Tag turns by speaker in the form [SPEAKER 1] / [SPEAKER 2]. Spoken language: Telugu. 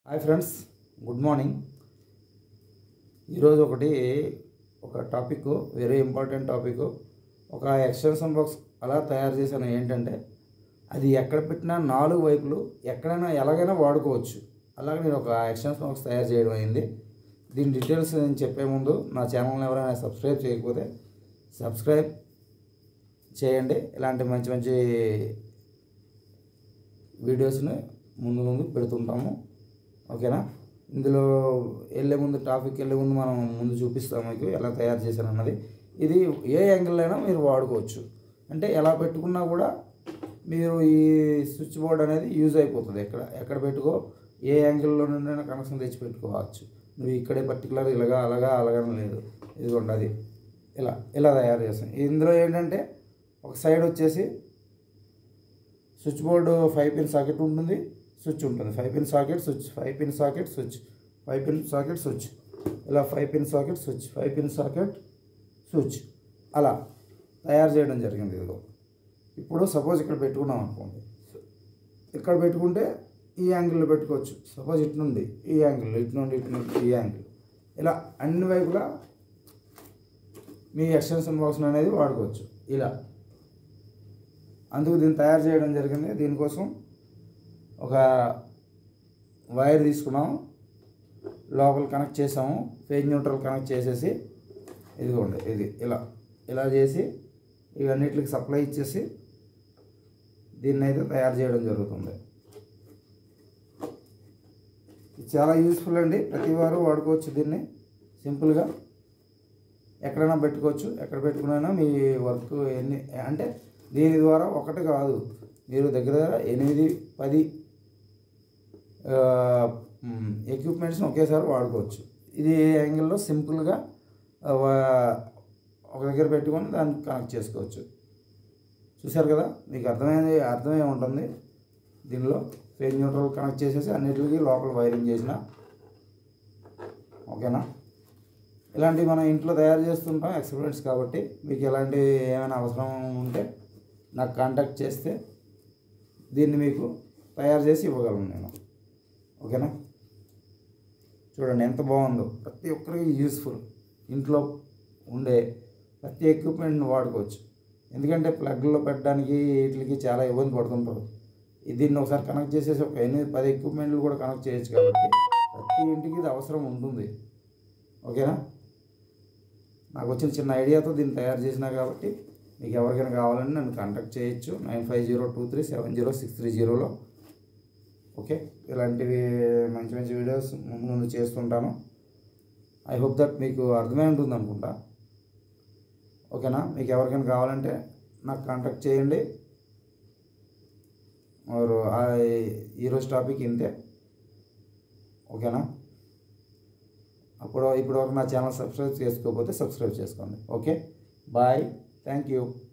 [SPEAKER 1] Hi friends, good morning. ఈరోజు ఒక టాపిక్, వెరీ ఇంపార్టెంట్ టాపిక్. ఒక ఎక్స్టెన్షన్ బాక్స్ అలా తయారు చేశాను. ఏంటంటే అది ఎక్కడ పెట్టినా 4 వైపులు ఎక్కడైనా ఎలాగైనా వాడుకోవచ్చు. అలాగే నేను ఒక ఎక్స్టెన్షన్ బాక్స్ తయారు చేయడం అయింది. దీని డీటెయిల్స్ నేను చెప్పే ముందు నా ఛానల్ని ఎవరైనా సబ్స్క్రైబ్ చేయకపోతే సబ్స్క్రైబ్ చేయండి. ఇలాంటి మంచి మంచి వీడియోస్ని ముందు పెడుతుంటాము. ఓకేనా? ఇందులో టాపిక్ వెళ్ళే ముందు మనం ముందు చూపిస్తాం మీకు ఎలా తయారు చేశాను అన్నది. ఇది ఏ యాంగిల్ అయినా మీరు వాడుకోవచ్చు. అంటే ఎలా పెట్టుకున్నా కూడా మీరు ఈ స్విచ్ బోర్డ్ అనేది యూజ్ అయిపోతుంది. ఎక్కడ పెట్టుకో, ఏ యాంగిల్లో నుండైనా కనెక్షన్ తెచ్చి పెట్టుకోవచ్చు. నువ్వు ఇక్కడే పర్టికులర్ అలాగని లేదు. ఇదిగోండి, అది ఇలా తయారు చేస్తాం. ఇందులో ఏంటంటే ఒక సైడ్ వచ్చేసి స్విచ్ బోర్డు 5 పిన్ సాకెట్ ఉంటుంది, స్విచ్ ఉంటుంది. 5 pin socket switch, 5 pin socket switch, 5 pin socket switch, ఇలా 5 pin socket switch, 5 pin socket switch అలా తయారు చేయడం జరిగింది. ఇదిగో ఇప్పుడు సపోజ్ ఇక్కడ పెట్టుకున్నాం అనుకోండి. ఇక్కడ పెట్టుకుంటే ఈ యాంగిల్లో పెట్టుకోవచ్చు. సపోజ్ ఇటు నుండి ఈ యాంగిల్, ఇటు నుండి ఈ యాంగిల్, ఇలా అన్ని వైపులా మీ ఎక్స్టెన్షన్ బాక్స్ అనేది వాడుకోవచ్చు. ఇలా అందుకు దీన్ని తయారు చేయడం జరిగింది. దీనికోసం ఒక వైర్ తీసుకున్నాము, లోపల కనెక్ట్ చేసాము, ఫేజ్ న్యూట్రల్ కనెక్ట్ చేసేసి ఇదిగోండి ఇది ఇలా చేసి ఇవన్నిటికి సప్లై ఇచ్చేసి దీన్ని అయితే తయారు చేయడం జరుగుతుంది. ఇది చాలా యూస్ఫుల్ అండి. ప్రతి వారు వాడుకోవచ్చు దీన్ని. సింపుల్గా ఎక్కడైనా పెట్టుకోవచ్చు. ఎక్కడ పెట్టుకున్నా మీ వర్క్ అంటే దీని ద్వారా ఒకటి కాదు, మీరు దగ్గర 8-10 ఎక్విప్మెంట్స్ని ఒకేసారి వాడుకోవచ్చు. ఇది ఏ యాంగిల్లో సింపుల్గా ఒక దగ్గర పెట్టుకొని దాన్ని కనెక్ట్ చేసుకోవచ్చు. చూశారు కదా, మీకు అర్థమై ఉంటుంది. దీనిలో ఫేజ్ న్యూట్రల్ కనెక్ట్ చేసేసి అన్నిటికీ లోపల వైరింగ్ చేసిన. ఓకేనా? ఇలాంటివి మనం ఇంట్లో తయారు చేస్తుంటాం ఎక్స్పీరియన్స్ కాబట్టి. మీకు ఎలాంటి ఏమైనా అవసరం ఉంటే నాకు కాంటాక్ట్ చేస్తే దీన్ని మీకు తయారు చేసి ఇవ్వగలను నేను. ఓకేనా? చూడండి ఎంత బాగుందో. ప్రతి ఒక్కరికి యూస్ఫుల్. ఇంట్లో ఉండే ప్రతి ఎక్విప్మెంట్ని వాడుకోవచ్చు. ఎందుకంటే ప్లగ్లో పెట్టడానికి వీటికి చాలా ఇబ్బంది పడుతుంటారు. దీన్ని ఒకసారి కనెక్ట్ చేసేసి ఒక 8-10 ఎక్విప్మెంట్లు కూడా కనెక్ట్ చేయొచ్చు. కాబట్టి ప్రతి ఇంటికి ఇది అవసరం ఉంటుంది. ఓకేనా? నాకు వచ్చిన చిన్న ఐడియాతో దీన్ని తయారు చేసినా కాబట్టి మీకు ఎవరికైనా కావాలని నన్ను కాంటాక్ట్ చేయొచ్చు 9502237060 ఓకే. ఇలాంటివి మంచి మంచి వీడియోస్ ముందు చేస్తుంటాను. ఐ హోప్ దట్ మీకు అర్థమై ఉంటుంది అనుకుంటా. ఓకేనా? మీకు ఎవరికైనా కావాలంటే నాకు కాంటాక్ట్ చేయండి. ఈరోజు టాపిక్ ఇంతే. ఓకేనా? ఇప్పటివరకు నా ఛానల్ సబ్స్క్రైబ్ చేసుకోకపోతే సబ్స్క్రైబ్ చేసుకోండి. Okay, bye, thank you.